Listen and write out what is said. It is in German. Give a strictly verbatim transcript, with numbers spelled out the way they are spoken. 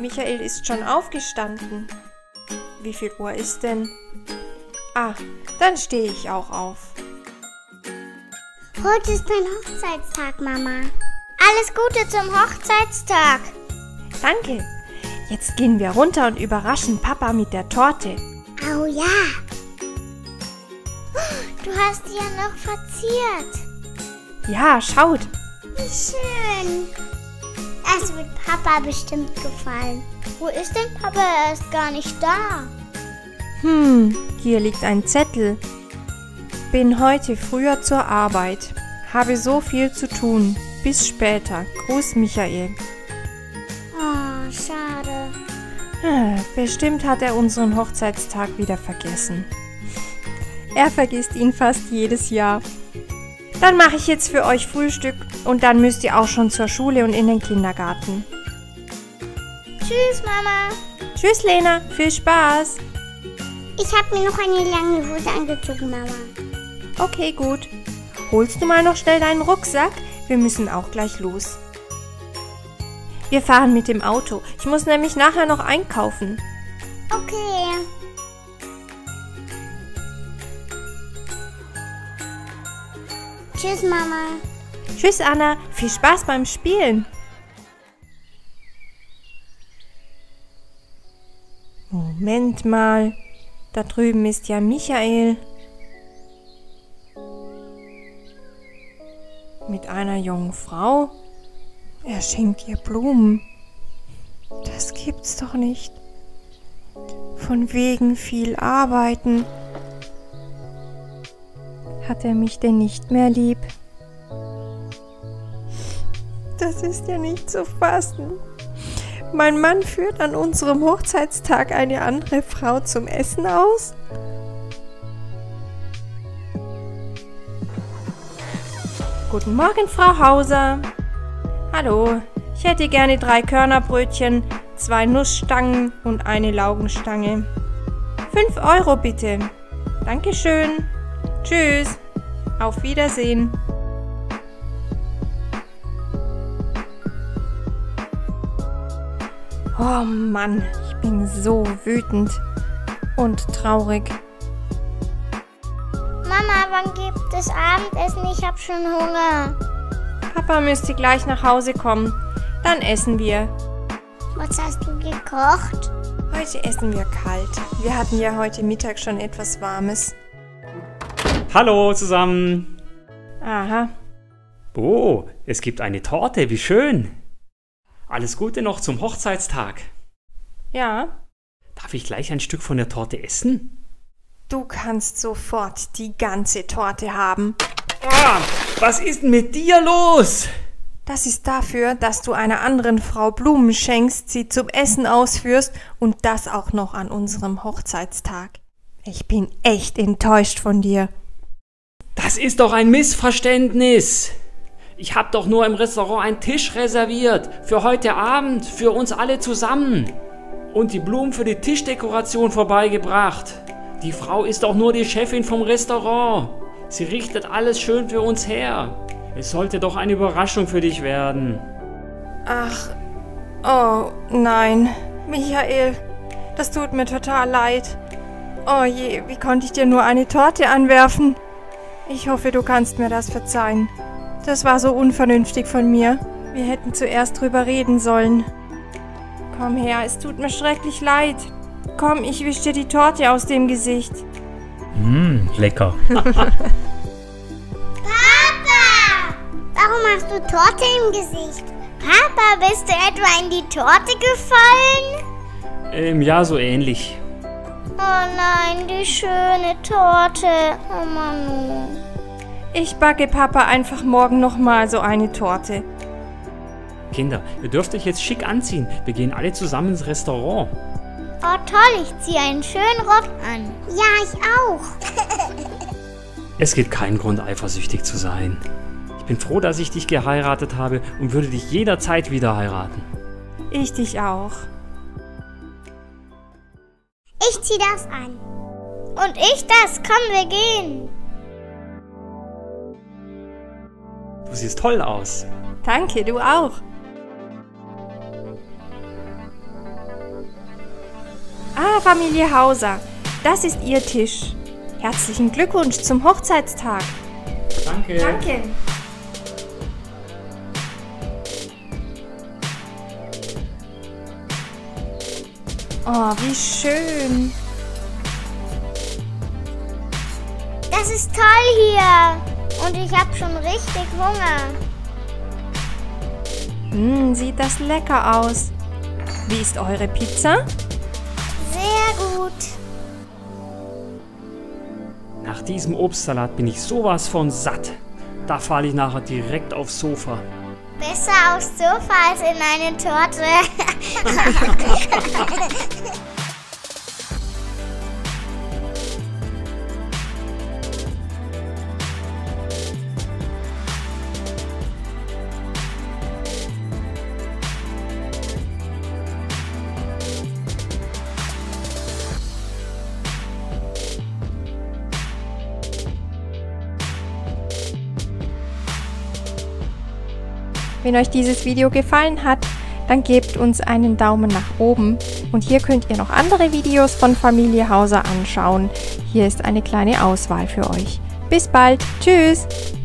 Michael ist schon aufgestanden. Wie viel Uhr ist denn? Ah, dann stehe ich auch auf. Heute ist mein Hochzeitstag, Mama. Alles Gute zum Hochzeitstag. Danke. Jetzt gehen wir runter und überraschen Papa mit der Torte. Oh ja. Du hast die ja noch verziert. Ja, schaut. Wie schön. Das wird Papa bestimmt gefallen. Wo ist denn Papa? Er ist gar nicht da. Hm, hier liegt ein Zettel. Bin heute früher zur Arbeit. Habe so viel zu tun. Bis später. Gruß, Michael. Oh, schade. Ah, bestimmt hat er unseren Hochzeitstag wieder vergessen. Er vergisst ihn fast jedes Jahr. Dann mache ich jetzt für euch Frühstück und dann müsst ihr auch schon zur Schule und in den Kindergarten. Tschüss, Mama. Tschüss, Lena. Viel Spaß. Ich habe mir noch eine lange Hose angezogen, Mama. Okay, gut. Holst du mal noch schnell deinen Rucksack? Wir müssen auch gleich los. Wir fahren mit dem Auto. Ich muss nämlich nachher noch einkaufen. Okay. Tschüss, Mama. Tschüss, Anna. Viel Spaß beim Spielen. Moment mal. Da drüben ist ja Michael. Mit einer jungen Frau. Er schenkt ihr Blumen. Das gibt's doch nicht. Von wegen viel arbeiten. Hat er mich denn nicht mehr lieb? Das ist ja nicht zu fassen. Mein Mann führt an unserem Hochzeitstag eine andere Frau zum Essen aus? Guten Morgen, Frau Hauser. Hallo, ich hätte gerne drei Körnerbrötchen, zwei Nussstangen und eine Laugenstange. Fünf Euro bitte. Dankeschön. Tschüss. Auf Wiedersehen. Oh Mann, ich bin so wütend und traurig. Mama, wann gibt es Abendessen? Ich habe schon Hunger. Papa müsste gleich nach Hause kommen. Dann essen wir. Was hast du gekocht? Heute essen wir kalt. Wir hatten ja heute Mittag schon etwas Warmes. Hallo zusammen. Aha. Oh, es gibt eine Torte, wie schön. Alles Gute noch zum Hochzeitstag. Ja. Darf ich gleich ein Stück von der Torte essen? Du kannst sofort die ganze Torte haben. Ah, was ist denn mit dir los? Das ist dafür, dass du einer anderen Frau Blumen schenkst, sie zum Essen ausführst und das auch noch an unserem Hochzeitstag. Ich bin echt enttäuscht von dir. Das ist doch ein Missverständnis. Ich habe doch nur im Restaurant einen Tisch reserviert. Für heute Abend, für uns alle zusammen. Und die Blumen für die Tischdekoration vorbeigebracht. Die Frau ist doch nur die Chefin vom Restaurant. Sie richtet alles schön für uns her. Es sollte doch eine Überraschung für dich werden. Ach, oh nein, Michael, das tut mir total leid. Oh je, wie konnte ich dir nur eine Torte anwerfen? Ich hoffe, du kannst mir das verzeihen. Das war so unvernünftig von mir. Wir hätten zuerst drüber reden sollen. Komm her, es tut mir schrecklich leid. Komm, ich wisch dir die Torte aus dem Gesicht. Mmh, lecker. Papa! Warum hast du Torte im Gesicht? Papa, bist du etwa in die Torte gefallen? Ähm, ja, so ähnlich. Oh nein, die schöne Torte. Oh Manu. Ich backe Papa einfach morgen nochmal so eine Torte. Kinder, ihr dürft euch jetzt schick anziehen. Wir gehen alle zusammen ins Restaurant. Oh toll, ich ziehe einen schönen Rock an. Ja, ich auch. Es gibt keinen Grund, eifersüchtig zu sein. Ich bin froh, dass ich dich geheiratet habe und würde dich jederzeit wieder heiraten. Ich dich auch. Ich zieh das an. Und ich das. Komm, wir gehen. Du siehst toll aus. Danke, du auch. Familie Hauser, das ist Ihr Tisch. Herzlichen Glückwunsch zum Hochzeitstag. Danke. Danke. Oh, wie schön. Das ist toll hier. Und ich habe schon richtig Hunger. Mm, sieht das lecker aus. Wie ist eure Pizza? Sehr gut. Nach diesem Obstsalat bin ich sowas von satt. Da falle ich nachher direkt aufs Sofa. Besser aufs Sofa als in eine Torte. Wenn euch dieses Video gefallen hat, dann gebt uns einen Daumen nach oben. Und hier könnt ihr noch andere Videos von Familie Hauser anschauen. Hier ist eine kleine Auswahl für euch. Bis bald. Tschüss!